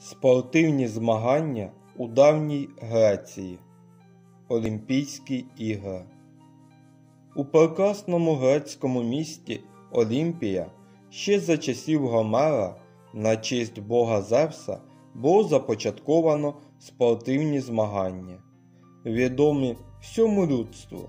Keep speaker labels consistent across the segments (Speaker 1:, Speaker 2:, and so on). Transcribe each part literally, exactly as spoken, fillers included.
Speaker 1: Спортивні змагання у давній Греції. Олімпійські ігри. У прекрасному грецькому місті Олімпія ще за часів Гомера на честь бога Зевса було започатковано спортивні змагання, відомі всьому людству.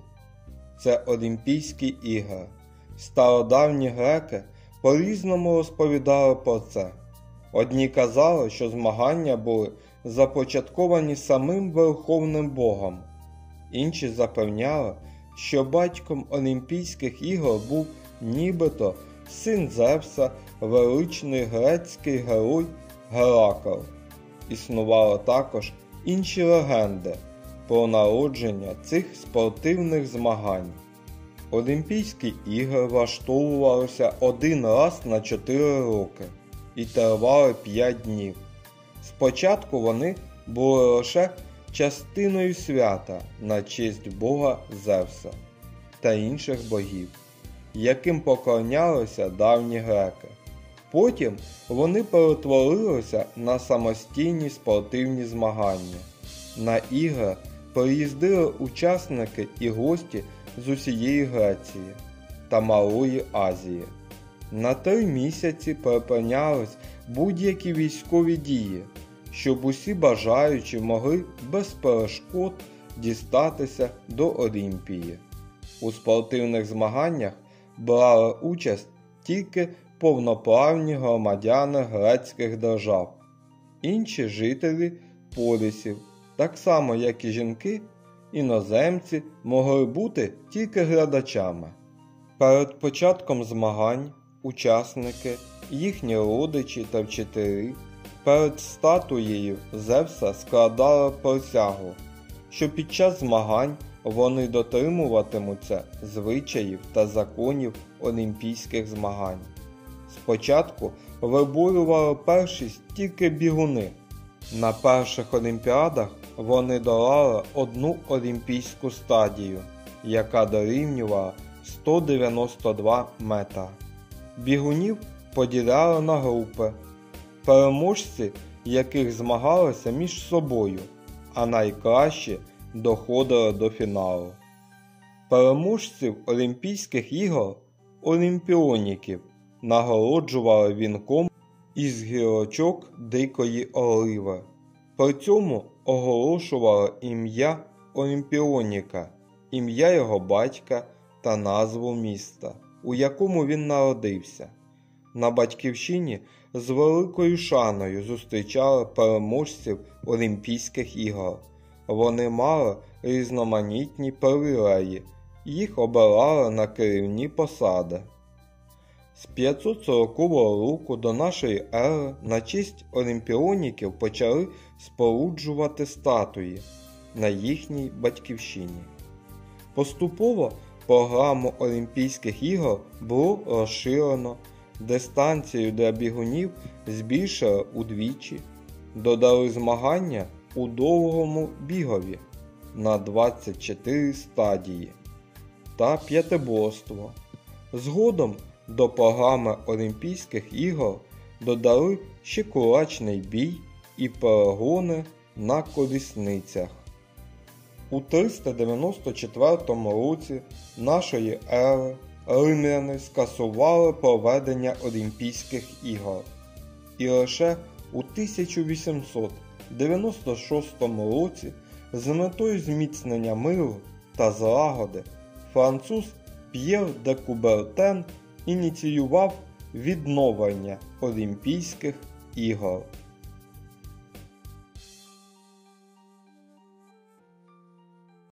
Speaker 1: Це Олімпійські ігри. Стародавні греки по-різному розповідали про це. Одні казали, що змагання були започатковані самим Верховним Богом. Інші запевняли, що батьком Олімпійських ігор був нібито син Зевса, величний грецький герой Геракл. Існували також інші легенди про народження цих спортивних змагань. Олімпійські ігри влаштовувалися один раз на чотири роки і тривали п'ять днів. Спочатку вони були лише частиною свята на честь бога Зевса та інших богів, яким поклонялися давні греки. Потім вони перетворилися на самостійні спортивні змагання. На ігри приїздили учасники і гості з усієї Греції та Малої Азії. На три місяці припинялись будь-які військові дії, щоб усі бажаючі могли без перешкод дістатися до Олімпії. У спортивних змаганнях брали участь тільки повноправні громадяни грецьких держав. Інші жителі полісів, так само як і жінки, іноземці могли бути тільки глядачами. Перед початком змагань учасники, їхні родичі та вчителі перед статуєю Зевса складали присягу, що під час змагань вони дотримуватимуться звичаїв та законів олімпійських змагань. Спочатку виборювали першість тільки бігуни. На перших олімпіадах вони долали одну олімпійську стадію, яка дорівнювала сто дев'яносто два метри. Бігунів поділяли на групи, переможці яких змагалися між собою, а найкращі доходили до фіналу. Переможців Олімпійських ігор, олімпіоніків, нагороджували вінком із гілочок дикої оливи. При цьому оголошували ім'я олімпіоніка, ім'я його батька та назву міста, у якому він народився. На батьківщині з великою шаною зустрічали переможців Олімпійських ігор. Вони мали різноманітні привілеї, їх обирали на керівні посади. З п'ятсот сорокового року до нашої ери на честь олімпіоніків почали споруджувати статуї на їхній батьківщині. Поступово програму Олімпійських ігор було розширено, дистанцію для бігунів збільшили удвічі, додали змагання у довгому бігові на двадцять чотири стадії та п'ятиборство. Згодом до програми Олімпійських ігор додали ще кулачний бій і перегони на колісницях. У триста дев'яносто четвертому році нашої ери римляни скасували проведення Олімпійських ігор. І лише у тисяча вісімсот дев'яносто шостому році з метою зміцнення миру та злагоди француз П'єр де Кубертен ініціював відновлення Олімпійських ігор.